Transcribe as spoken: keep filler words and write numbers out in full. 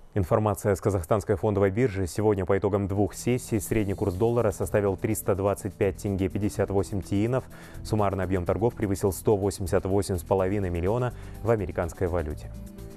Информация с казахстанской фондовой биржи. Сегодня по итогам двух сессий средний курс доллара составил триста двадцать пять тенге пятьдесят восемь тиинов. Суммарный объем торгов превысил сто восемьдесят восемь с половиной миллиона в американской валюте.